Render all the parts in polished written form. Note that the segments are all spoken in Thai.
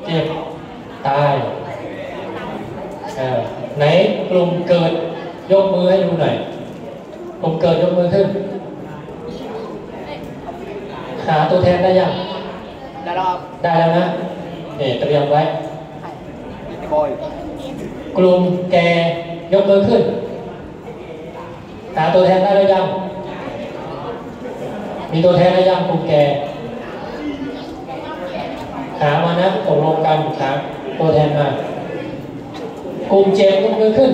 จ็บตายไหนกลุ่มเกิดยกมือให้ดูหน่อยกลุ่มเกิดยกมือขึ้นหาตัวแทนได้ยังได้แล้วนะเตรียมไว้กลุ่มแก่ยกมือขึ้นหาตัวแทนได้แล้วยังมีตัวแทนได้ยังกลุ่มแก่หามานะตกลงกันหาตัวแทนมากลุ่มเจ็บยกมือขึ้น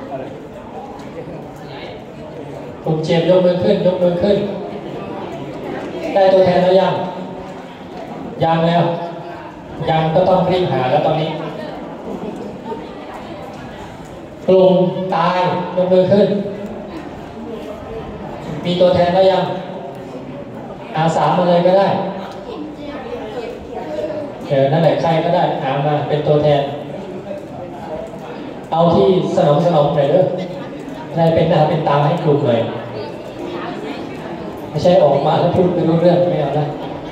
กลุ่มเจ็บยกมือขึ้นยกมือขึ้นได้ตัวแทนแล้วยังแล้วยังก็ต้องรีบหาแล้วตอนนี้กลุ่มตายยกมือขึ้นมีตัวแทนแล้วยังอาสามาเลยก็ได้นั่นแหละใครก็ได้หามาเป็นตัวแทนเอาที่สนองหน่อยเด้อได้เป็นหน้าเป็นตาให้กลุ่มหน่อยไม่ใช่ออกมาแล้วพูดไปรู้เรื่องไม่เอานะ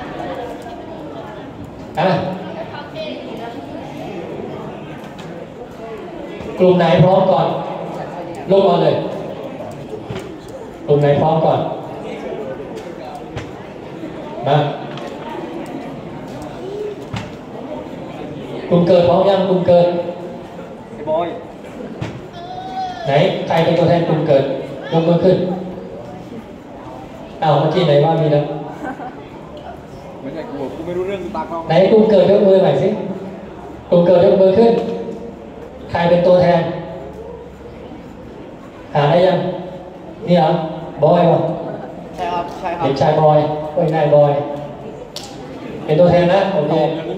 กลุ่มไหนพร้อมก่อนลุกมาเลยกลุ่มไหนพร้อมก่อนมากลุ่มเกิดพร้อมยังกลุ่มเกิดบอยไหนใครเป็นตัวแทนกลุ่มเกิดยกมือขึ้นเมื่อกี้ไหนว่ามีนะไม่ใช่กูไม่รู้เรื่องตาเขาไหนกลุ่มเกิดยกมือหน่อยสิกลุ่มเกิดยกมือขึ้นใครเป็นตัวแทนหาได้ยังนี่เหรอบอยวะใช่ครับเด็กชายบอยนายบอยเป็นตัวแทนนะโอเค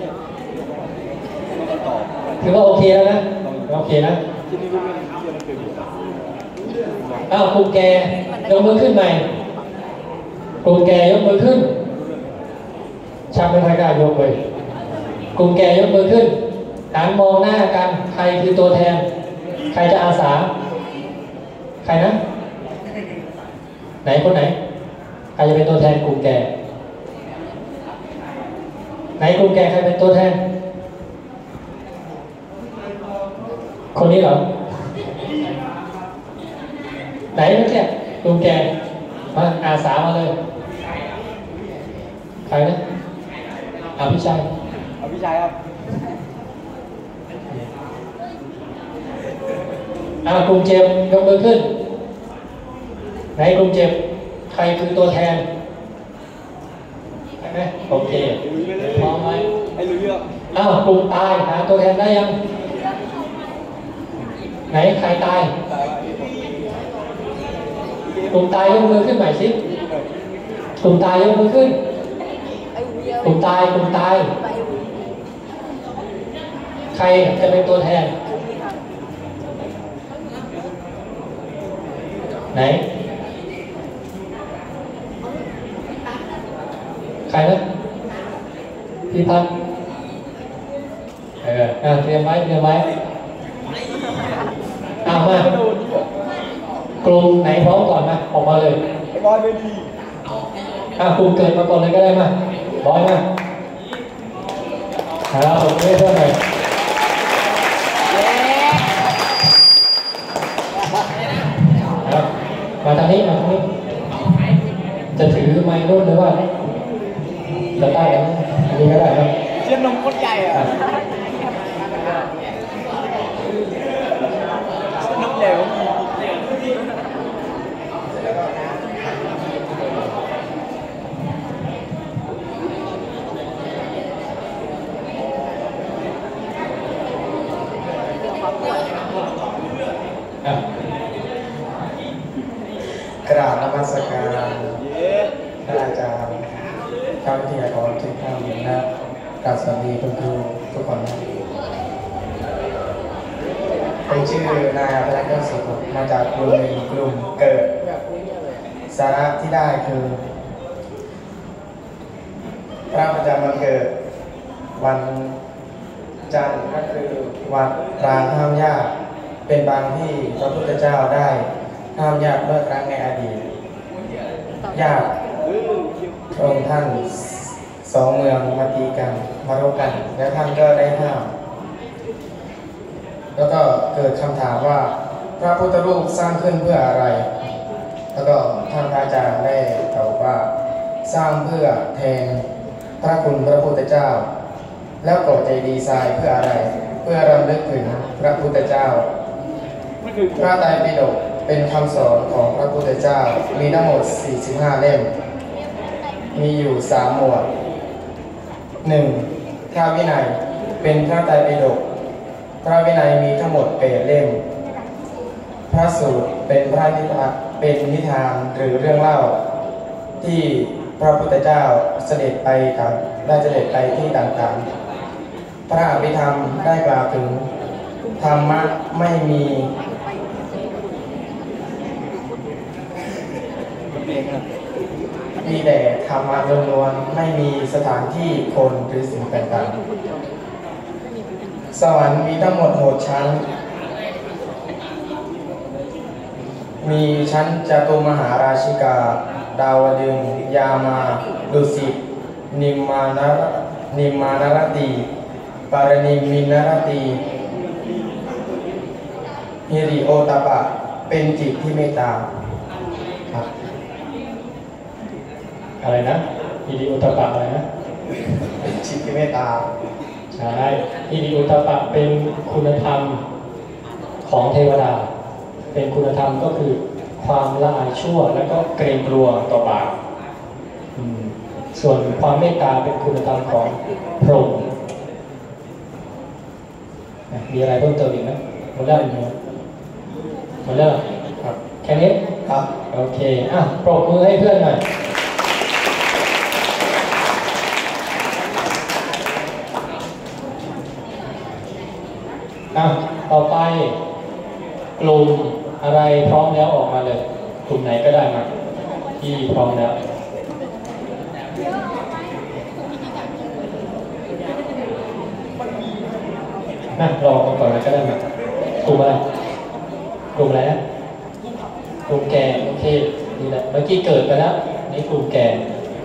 ถือว่าโอเคแล้วนะโอเคนะกลุ่มแกยกมือขึ้นใหม่กลุ่มแกยกมือขึ้นช่างไม่ค่อยกล้ายกเลยกลุ่มแกยกมือขึ้นหันมองหน้ากันใครคือตัวแทนใครจะอาสาใครนะไหนคนไหนใครจะเป็นตัวแทนกลุ่มแกไหนกลุ่มแกใครเป็นตัวแทนคนนี้เหรอไหนเมื่อกี้กลุ่มแกมาอาสามาเลยใครนะอภิชัยครับกลุ่มเจ็บยกมือขึ้นไหนกลุ่มเจ็บใครคือตัวแทนใช่ไหมโอเคพร้อมไหมกลุ่มตายหาตัวแทนได้ยังไหนใครตายกลุ่มตายยกมือขึ้นใหม่สิกลุ่มตายยกมือขึ้นกลุ่มตายใครจะเป็นตัวแทนไหนใครนะพี่พัฒน์เตรียมไว้มากลุ่มไหนพร้อมก่อนนะออกมาเลยบอยไปดีกลุ่มเกิดมาก่อนเลยก็ได้มาบอยมาผมไม่เท่าไหร่มาทางนี้จะถือไมค์รุ่นหรือว่าจะได้อันนี้ก็ได้ครับเชื่อมนมคนใหญ่นมเหลวกราบนมัสการพระอาจารย์ข้าวิทยากรทุกท่านนะกราบสวัสดีคุณครูทุกคนเป็นชื่อนายพระเจ้าสุขมาจากกลุ่ม1กลุ่มเกิดสาระที่ได้คือพระประจำวันเกิดวันจันทร์ก็คือวันรางห้ามญาติเป็นบางที่พระพุทธเจ้าได้ห้ามญาติเมื่อครั้งในอดีตญาติพระองค์ท่านสสองเมืองมาตีกันมารบกันแล้วท่านก็ได้ห้ามแล้วก็เกิดคำถามว่าพระพุทธรูปสร้างขึ้นเพื่ออะไร แล้วก็ท่านพระอาจารย์ได้ตอบว่าสร้างเพื่อแทนพระคุณพระพุทธเจ้าแล้วก่อเจดีย์ทรายเพื่ออะไรเพื่อรำลึกถึงพระพุทธเจ้าพระไตรปิฎกเป็นคำสอนของพระพุทธเจ้ามีทั้งหมด45เล่มมีอยู่3หมวด 1. พระวินัยเป็นพระไตรปิฎกพระวินัยมีทั้งหมด8เล่มพระสูตรเป็นพระนิทานหรือเรื่องเล่าที่พระพุทธเจ้าเสด็จไปที่ต่างๆพระอภิธรรมได้กล่าวถึงธรรมะไม่มีแต่ธรรมะล้วนๆไม่มีสถานที่คนหรือสิ่งต่างๆสวรรค์มีทั้งหมด6ชั้นมีชั้นจตุมหาราชิกาดาวดึงส์ยามาดุสิตนิมมานรตีปารณิมินรตีฮิริโอตปะเป็นจิตที่เมตตาครับอะไรนะฮิริโอตปะอะไรนะเป็นจิตที่เมตตาใช่ฮิริโอตปะเป็นคุณธรรมของเทวดาเป็นคุณธรรมก็คือความละอายชั่วแล้วก็เกรงกลัวต่อบาปส่วนความเมตตาเป็นคุณธรรมของพรหมมีอะไรเพิ่มเติมอีกไหมหมดแล้วหมดแล้วครับแค่นี้ครับโอเคปรบมือให้เพื่อนหน่อยต่อไปกลุ่มอะไรพร้อมแล้วออกมาเลยกลุ่มไหนก็ได้มาที่พร้อมแล้วรอก่อนเลยก็ได้มากลุ่มอะไรนะกลุ่มแก่โอเคนี่แหละเมื่อกี้เกิดไปแล้วนี่กลุ่มแก่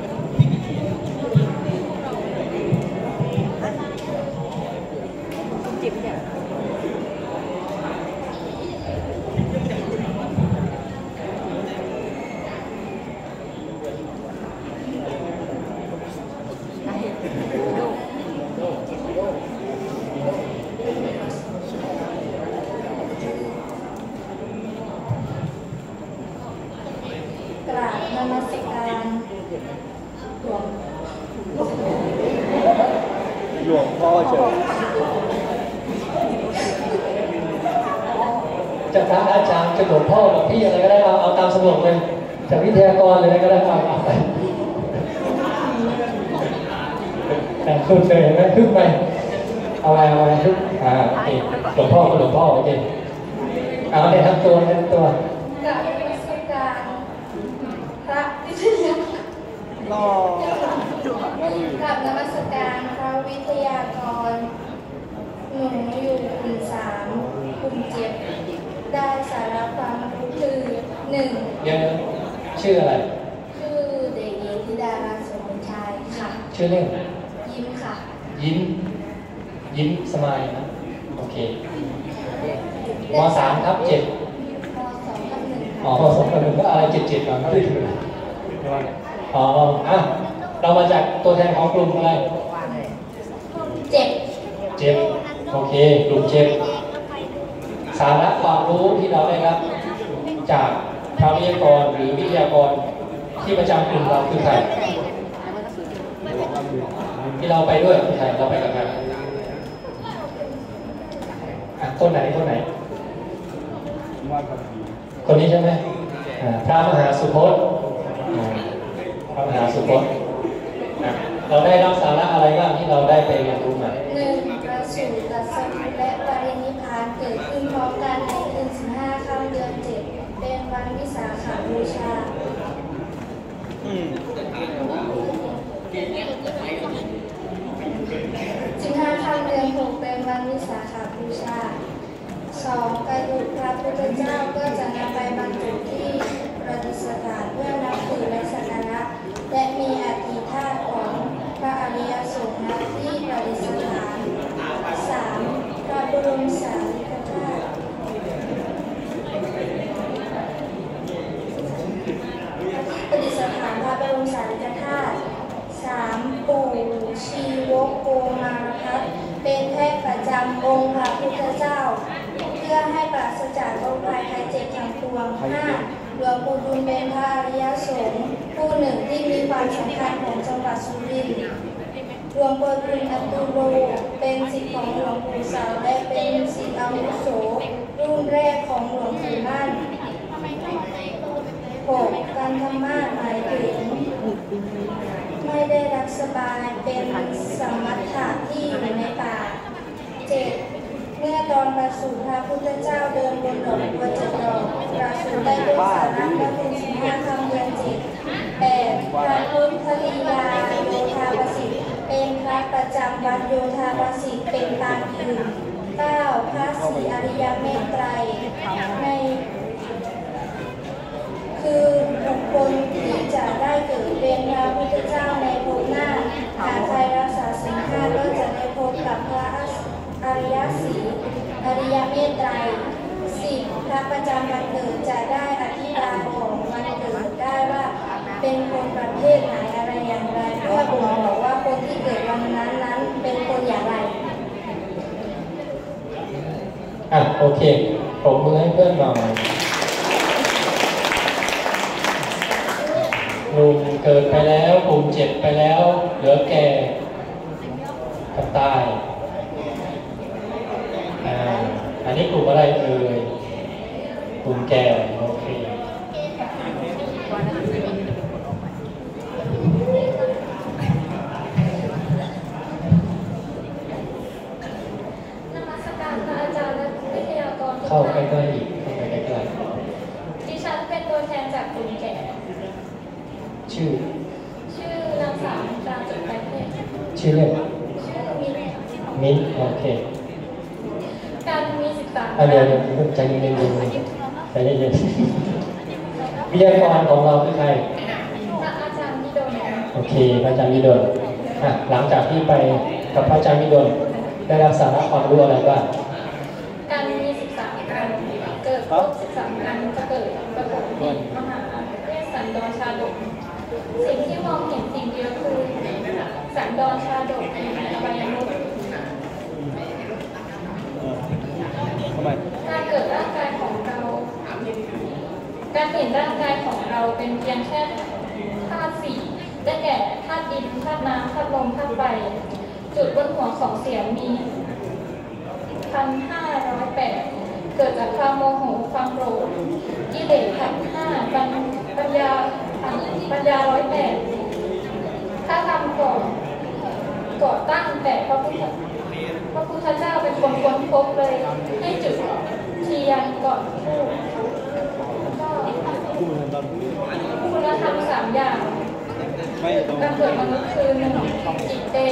นมัสการหลวงพ่อเฉยจะพระอาจารย์จะหลวงพ่อกับพี่อะไรก็ได้เอาตามสะดวกเลยจากวิทยากรเลยก็ได้เอาไปแต่ขึ้นเลยนะขึ้นไปเอาอะไรขึ้นโอเคหลวงพ่อโอเคเอาเนี่ยทั้งตัวกับนมัสการพระวิทยากรกับนมัสการพระวิทยากรหนูอยู่กลุ่ม3กลุ่ม7ได้สาระความรู้คือ1ยังชื่ออะไรชื่อเด็กหญิงธิดารัตน์สมชายค่ะชื่อเล่นยิ้มค่ะยิ้มสมัยนะโอเคม.3 ทับ 7ม.2 ทับ 1ก็อะไร7ก่อนไม่ถึงเรามาจากตัวแทนของกลุ่มอะไร7โอเคกลุ่ม7สาระความรู้ที่เราได้รับจากพระวิทยากรหรือวิทยากรที่ประจำกลุ่มเราคือใครที่เราไปด้วยคือใครเราไปกับใครคนไหนคนนี้ใช่ไหมพระมหาสุพจน์เราได้รับสาระอะไรบ้างที่เราได้ไปเรียนรู้มา1ประสูติตรัสรู้และปรินิพพานเกิดขึ้นพร้อมกันในคืน15ค่ำเดือน7เป็นวันวิสาขบูชา15ค่ำเดือน6เป็นวันวิสาขบูชา2กระดูกพระพุทธเจ้าก็จะนำไปบรรจุที่ประดิษฐานเพื่อนับถือและสักการะและมีอธิธาตุของพระอริยสงฆ์ณที่ประดิษฐาน 3. พระบรมสารีริกธาตุประดิษฐานพระบรมสารีริกธาตุ 3. ปู่ชีวกโกมารพัฒน์เป็นเทพประจำองค์พระพุทธเจ้า เพื่อให้ปราศจากโรคภัยไข้เจ็บทั้งปวง 5. หลวงปู่ดุลเป็นพระอริยสงฆ์ผู้หนึ่งที่มีความสำคัญของจังหวัดสุรินทร์ หลวงปู่ดุลอับดุลโลเป็นศิษย์ของหลวงปู่เสาและเป็นศิษย์อาวุโสรุ่นแรกของหลวงปู่มั่น 6. การธรรมะหมายถึงไม่ได้รับสบายเป็นสมัฏฐะที่อยู่ในป่า 7. เมื่อตอนประสูติพระพุทธเจ้าเดินบนดอกบัว7 ดอกประสูติได้ด้วยสาระพระคุณ15 คำเดือน 7 8. พระพุทธลีลาโยธาประสิทธิ์เป็นพระประจำวัดโยธาประสิทธิ์เป็นปางอื่น 9. พระศรีอริยเมตไตรในคือบุคคลที่จะได้เกิดเป็นพระพุทธเจ้าในภพหน้าหากใครรักษาศีล 5ก็จะได้พบกับพระอริยสีอริยเมตไตร 10. พระประจำวันเกิดจะได้อธิบายของวันเกิดได้ว่าเป็นคนประเภทไหนอะไรอย่างไรเพื่อบ่งบอกว่าคนที่เกิดวันนั้นเป็นคนอย่างไรโอเคผมมือให้เพื่อนหน่อยหนุ่มเกิดไปแล้วกลุ่ม7ไปแล้วเหลือแก่กับตายอันนี้กลุ่มอะไรเอ่ยกลุ่มแก่โอเคนมัสการพระอาจารย์และวิทยากรทุกเข้าใกท่านล้ๆอีกเข้าไปใกล้ดิฉันเป็นตัวแทนจากกลุ่มแก่ๆชื่อนางสาวจาจุดประเทศชื่อเล่นชื่อมิ้นมิ้นโอเคการมีศึกษาเดี๋ยวใจเย็นๆใจเย็นๆวิทยากรของเราคือใครพระอาจารย์นิดมโอเคพระอาจารย์วิดลหลังจากที่ไปกับพระอาจารย์วิดลได้รับสาระความรู้อะไรบ้างการมีศึกษาการเกิดครบ13อันจะเกิดประกอบพิมหาเวสสันดรชาดกสิ่งที่มองเห็นสิ่งเดียวคือสันดรชาดกในอบายมุขการเกิดร่างกายของเราการเห็นร่างกายของเราเป็นเพียงแค่ธาตุสี่ได้แก่ธาตุดินธาตุน้ำธาตุลมธาตุไฟจุดบนหัวของเสียงมี 1,508 เกิดจากความโมโหความโกรธกิเลสขันธ์5ปัญญา108ถ้าทำก่อตั้งแต่พระพุทธเจ้าเป็นคนค้นพบเลยให้จุดเทียนก่อนพูดคุณธรรม3 อย่างการเกิดมนุษย์คือ 1. จิตเต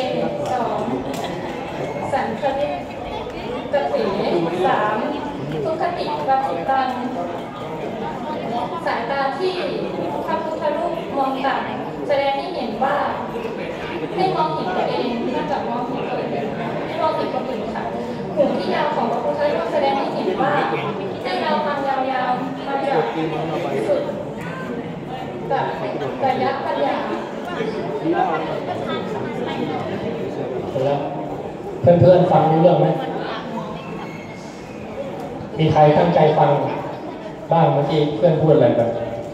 2. สันคติกติ 3. ทุกขติปฏิตังสายตาที่พระพุทธรูปมองต่ำแสดงให้เห็นว่าให้มองเห็นตัวเองนอกจากมองเห็นตัวเองให้มองเห็นคนอื่นค่ะหูที่ยาวของพระพุทธรูปแสดงให้เห็นว่าให้เราทำยาวๆมาจากสุดระยะปัญญาแล้วเพื่อนๆฟังรู้เรื่องไหมมีใครตั้งใจฟังบ้างเมื่อกี้เพื่อนพูดอะไรกัน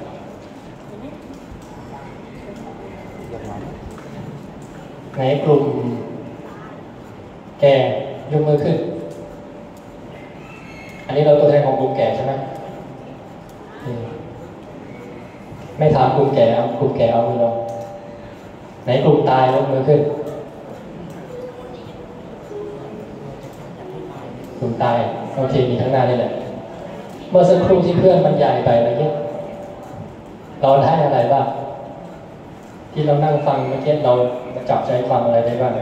ไหนกลุ่มแก่ยกมือขึ้นอันนี้เราตัวแทนของกลุ่มแก่ใช่ไหมไม่ถามกลุ่มแก่เอากลุ่มแก่เอามือลงไหนกลุ่มตายยกมือขึ้นกลุ่มตายโอเคมีทั้งหน้านี่แหละเมื่อสักครู่ที่เพื่อนบรรยายไปเมื่อกี้เราได้อะไรบ้างที่เรานั่งฟังเมื่อกี้เราจับใจความอะไรได้บ้าง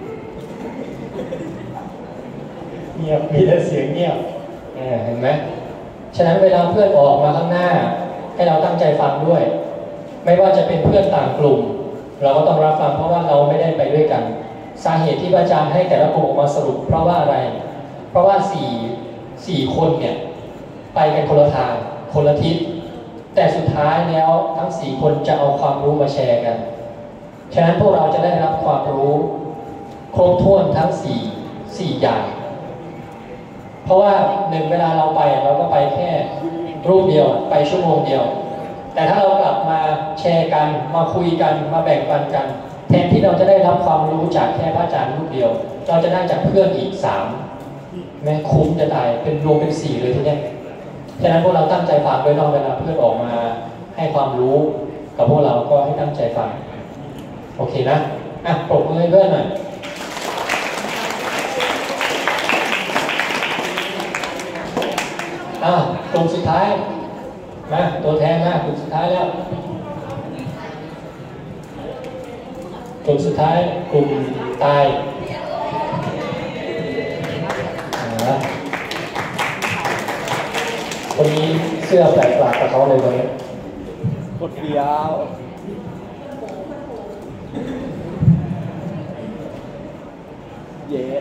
เงียบมีแต่เสียงเงียบเห็นไหมฉะนั้นเวลาเพื่อนออกมาข้างหน้าให้เราตั้งใจฟังด้วยไม่ว่าจะเป็นเพื่อนต่างกลุ่มเราก็ต้องรับฟังเพราะว่าเราไม่ได้ไปด้วยกันสาเหตุที่พระอาจารย์ให้แต่ละกลุ่มออกมาสรุปเพราะว่าอะไรเพราะว่าสี่คนเนี่ยไปกันคนละทางคนละทิศแต่สุดท้ายแล้วทั้ง4คนจะเอาความรู้มาแชร์กันฉะนั้นพวกเราจะได้รับความรู้ครบถ้วนทั้ง4อย่างเพราะว่าเวลาเราไปเราก็ไปแค่รูปเดียวไปชั่วโมงเดียวแต่ถ้าเรากลับมาแชร์กันมาคุยกันมาแบ่งปันกันแทนที่เราจะได้รับความรู้จากแค่พระอาจารย์รูปเดียวเราจะได้จากเพื่อนอีก3แม้คุ้มจะตายเป็นรวมเป็น4เลยทีนี้ฉะนั้นพวกเราตั้งใจฟังด้วยนอกเวลาเพื่อนออกมาให้ความรู้กับพวกเราก็ให้ตั้งใจฟังโอเคนะปรบมือให้เพื่อนหน่อยกลุ่มสุดท้ายมาตัวแทนมากลุ่มสุดท้ายแล้วกลุ่มสุดท้ายกลุ่มตายคนนี้เสื้อแปลกๆกับเขาเลยวันนี้กดเดียวเย้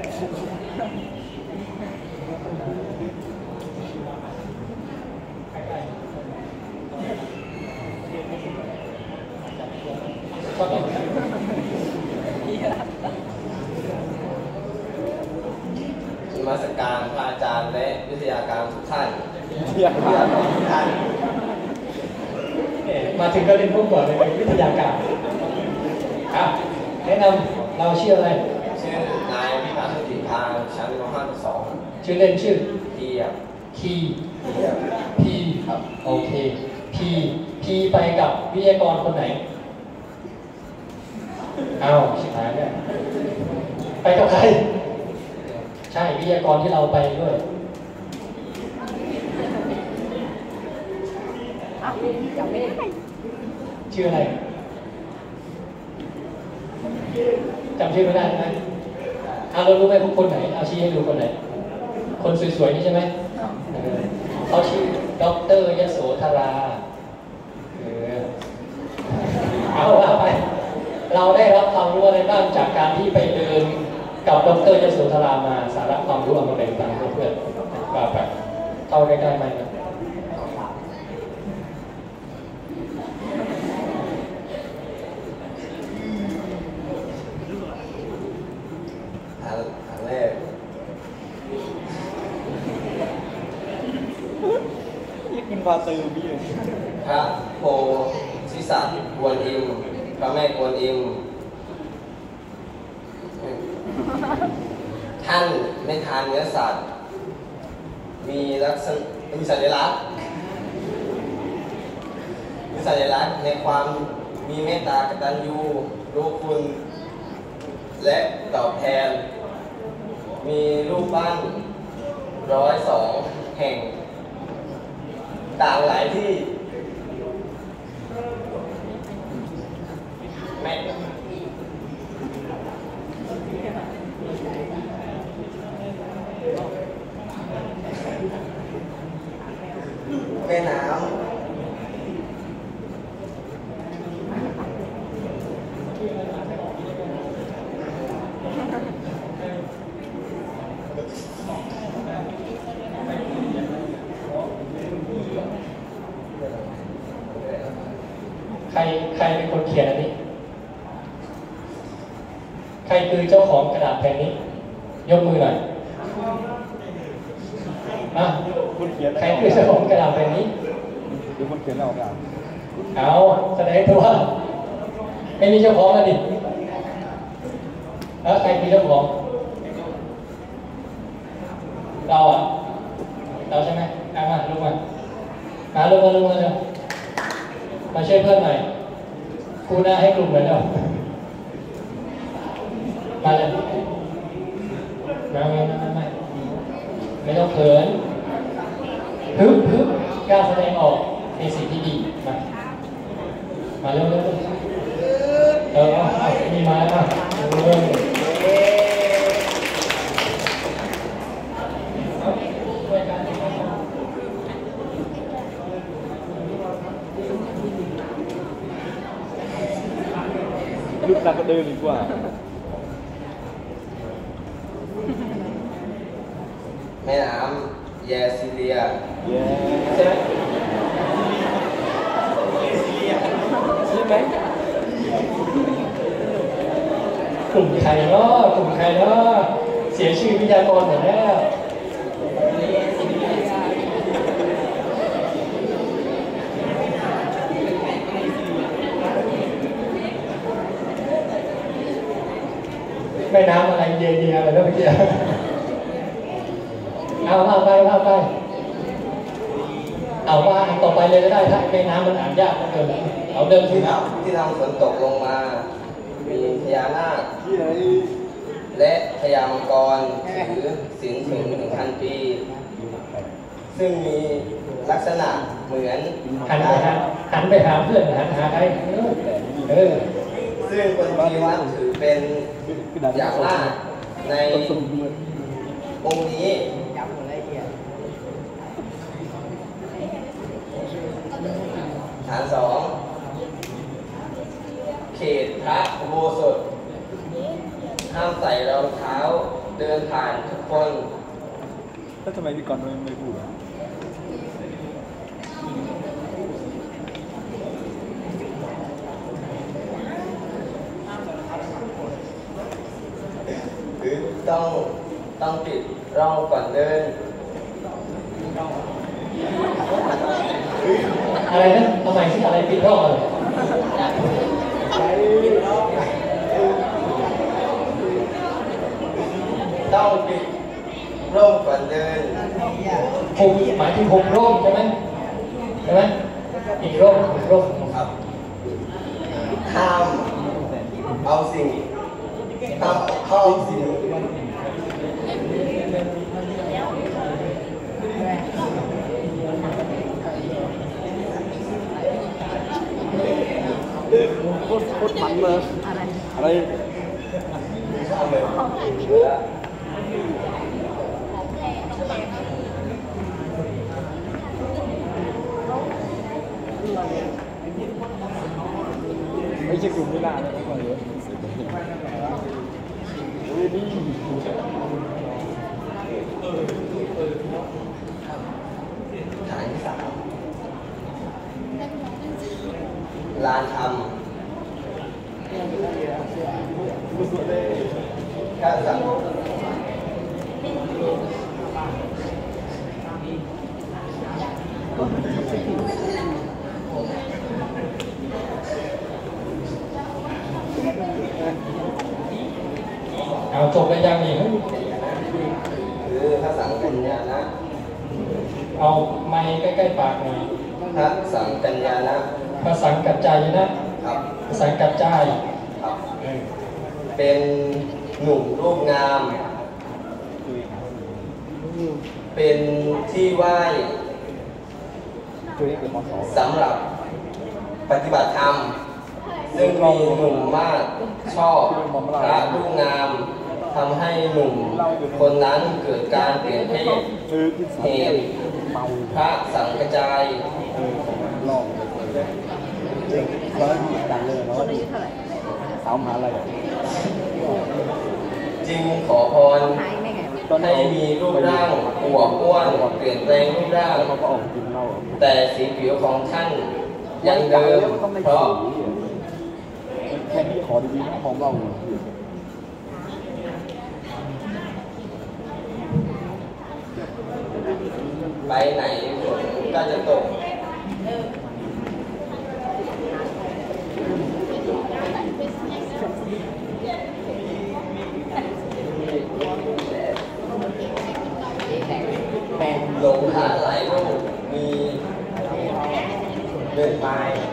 นมัสการพระอาจารย์และวิทยาการทุกท่านมาถึงก็เล่นพวกก่อนเลยวิทยาการครับแนะนำเราชื่ออะไรชื่อนายวิภาสติพาชั้นม.2 ชื่อเล่นชื่อคีพีครับโอเคพีไปกับวิทยากรคนไหนชิบหายเนี่ยไปกับใครใช่วิทยากรที่เราไปด้วยชื่ออะไรจำชื่อไม่ได้ไหมเรารู้ไหมคนไหนเอาชี้ให้ดูคนไหนคนสวยๆนี่ใช่ไหมเขาชื่อดร.ยโสธราเอาว่าไปเราได้รับความรู้อะไรบ้างจากการที่ไปเดินกับดร.ยโสธรามาสาระความรู้เอามาแบ่งปันเพื่อนๆว่าไปเข้าใกล้ๆไหมอันแรกกินปลาตือพี่พระโพธิสัตว์กวนอิมพระแม่กวนอิมท่านไม่ทานเนื้อสัตว์มีสัญลักษณ์ในความมีเมตตากตัญญูรู้คุณและตอบแทนมีรูปปั้น102แห่งต่างหลายที่แม่น้ำใครเป็นคนเขียนอันนี้ใครคือเจ้าของกระดาษแผ่นนี้ยกมือหน่อยใครคือเจ้าของกระดาษแผ่นนี้คือคนเขียนเอาครับแสดงตัวไม่มีเจ้าของแล้วดิแล้วใครคือเจ้าของเราใช่ไหมมาลงมาลงมาเร็วมาช่วยเพื่อนหน่อยคู่หน้าให้กลุ่มเลยเนาะมาเลยไม่ต้องเขินฮึบกล้าแสดงออกในสิ่งที่ดีมาเร็วมีมาแล้วลุกหนักก็เดินดีกว่าแม่น้ำแยซิเลียเย้ใช่ไหมใช่ไหมกลุ่มใครเนาะกลุ่มใครเนาะเสียชื่อวิทยากรหมดแล้วแม่น้ำอะไรเยียอะไรแล้วเมื่อกี้เอาไปเอาว่าต่อไปเลยก็ได้ถ้าแม่น้ำมันอ่านยากเกินเอาเดิมทีที่ทำฝนตกลงมา มีพญานาคที่ไหนและพญามังกรถือศีลถึง 1,000 ปี ซึ่งมีลักษณะเหมือนหันไปหาเพื่อนหันหาใครซึ่งคนจีนนับถือเป็นอย่างมากในองค์นี้ฐานสองเขตพระอุโบสถห้ามใส่รองเท้าเดินผ่านทุกคนแล้วทำไมพี่กรณ์ไม่พูดอ่ะหรือต้องปิดร่องก่อนเดินอะไรนะทำไมที่อะไรปิดร่องอะไรต้องปิดร่มก่อนเดินผมหมายถึงผมร่มใช่ไหมอีกร่มครับห้ามเอาสิ่งโคตรมันเลยอะไรไม่ใช่กลุ่มไม่นานไม่ก่อนเลยนี่ฐานที่สามลานธรรมข้าสั่งเอาจบกันยังนี่คือพระสังกัญญานะเอาไม้ใกล้ๆปากหน่อยพระสังกัญญานะภาษากัจจายนะครับ ภาษากัจจายครับเป็นหนุ่มรูปงาม เป็นที่ไหว้สำหรับปฏิบัติธรรม ซึ่งมีหนุ่มมากชอบพระรูปงามทำให้หนุ่มคนนั้นเกิดการเปลี่ยนเพศเหตุพระสังกัจจายลองร้อยดังเลยร้อยสาวมหาอะไรจึงขอพรให้มีรูปร่างอวบอ้วนเปลี่ยนแปลงรูปร่างเขาก็ออกกินเหล้าแต่สีผิวของท่านยังเดิมเพราะแค่ที่ขอดีๆนะของเราไปไหนฝนก็จะตกหลงหาหลายรูปมีเดินไป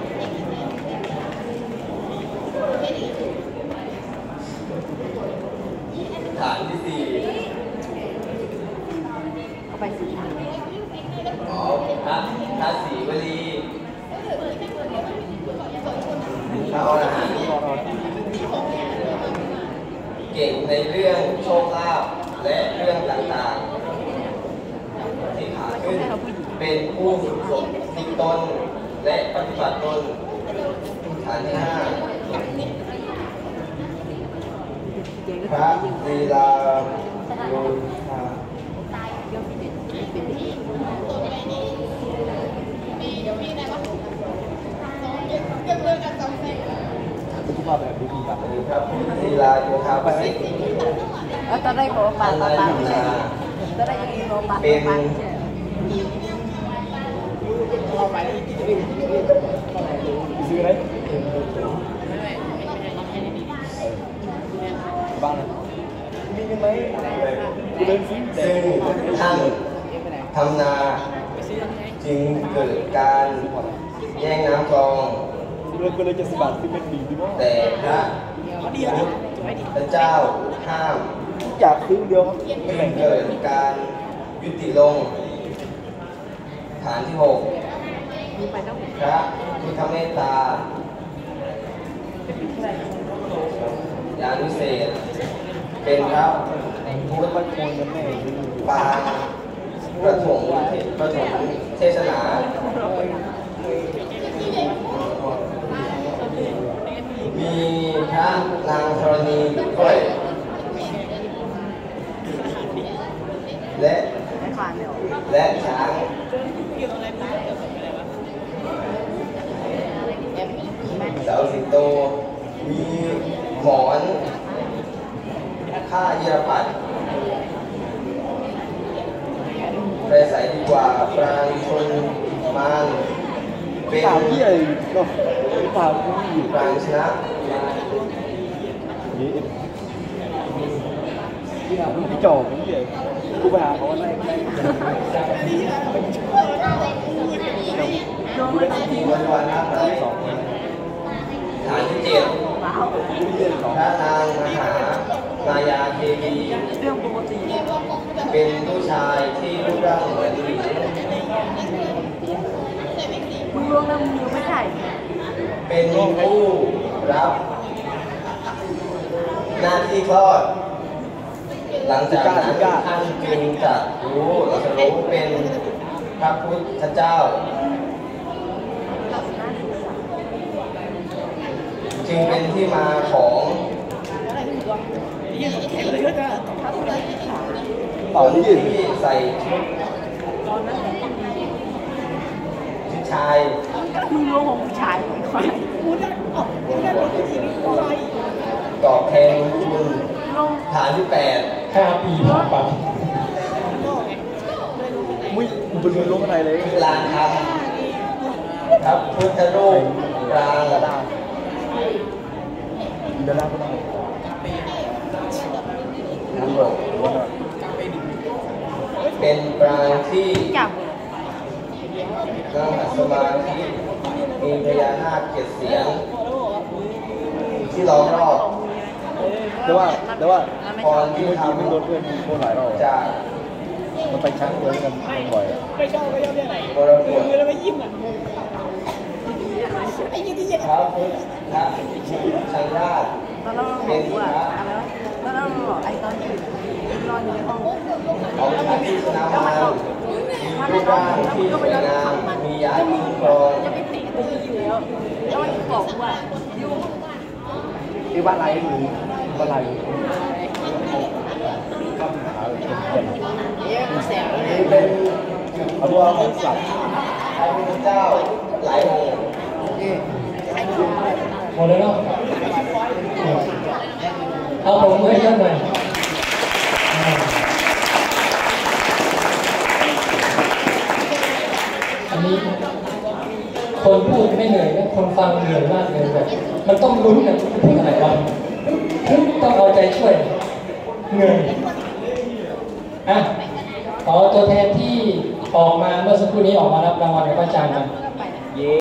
ฐานที่สี่อ๋อพระศรีวลีพระอรหันต์เก่งในเรื่องโชคลาภและเรื่องต่างๆที่ขาขึ้นเป็นผู้ฝึกตนและปฏิบัติตนฐานที่ห้าพระลีลาโยธาที่มาแบบดีๆแบบหรือพระพุทธลีลาโยธาประสิทธิ์ตอนแรกบอกว่าท่านได้ทำนาตอนแรกยังบอกว่าเป็นซื้ออะไรบ้างนะมีกันไหมกูเดินซื้อแต่ซึ่งท่านทำนาจึงเกิดการแย่งน้ำคลองเรื่องก็เลยจะสบัดที่เป็นดีดีมั้งแต่พระพุทธเจ้าห้ามอยากซื้อเดียวครับไม่จึแบ่งงเลเกิยดการยุติลง ฐานที่ 6 พระพุทธเมตตายานุเศษเป็นพระพุทธมันควรกันแน่ปางประถมเทศนา มีพระนางธรณีอยู่ด้วยและช้างเสาสิงโต มีหมอนผ้าเยรปัดไปใส่ดีกว่าปรางชนมารเป็นข่าวที่อะไรเนาะข่าวที่อยู่ปรางชนะนี่พี่จอบนี่เลยกูไปหาเขาอะไรกูได้ที่วันวันหน้าไหนสองฐานที่ 7 พระนางมหามายาเทวีเรื่องปกติเป็นผู้ชายที่รูปร่างเหมือนหญิงมึงลงแล้วมึงยังไม่ถ่ายเป็นผู้รับหน้าที่คลอด หลังจากนั้นท่านจึงจะรู้เป็นพระพุทธเจ้า จึงเป็นที่มาของคต่อน นี้ที่ใส่ชุดชายมึงลงของผู้ชายควายตอบแทนคุณฐานที่ 5 ปีผ่านไปมึงเป็นคนลงอะไรเลย 8 ลานธรรมครับพุทธรูปปรางดาราดาราก็ได้ทั้งหมดเป็นปรางที่จับนั่งสมาธิมีพญานาค7 เสียนที่ล้อมรอบแต่ว่าพรที่เมื่อกี้ไม่โดนทำเพื่อนโดนหลายรอบจากมันไปชั้นเดียวกันบ่อยมรกตพระพุทธชัยราชตอนนั้นเราบอกว่าอะไรวะตอนนั้นเราบอกไอ้ตอนที่นอนอยู่ในห้องของพระที่ชนะมารมีรูปร่างที่สวยงามมียาคุ้มครองจะไปติดกูอยู่แล้วแล้วมันบอกว่ายุ่งๆที่บ้านไรหรือบ้านไรข้ามหาเลยนี่เป็นตัวของสัตว์พระพุทธเจ้าหลายองค์หมดแล้วเนาะเอาผมมือให้ท่านหน่อยอันนี้คนพูดไม่เหนื่อยนะคนฟังเหนื่อยมากเลยแบบมันต้องลุ้นนะพูดอะไรวะต้องเอาใจช่วยเหนื่อยอ่ะขอตัวแทนที่ออกมาเมื่อสักครู่นี้ออกมารับรางวัลกับพระอาจารย์กัน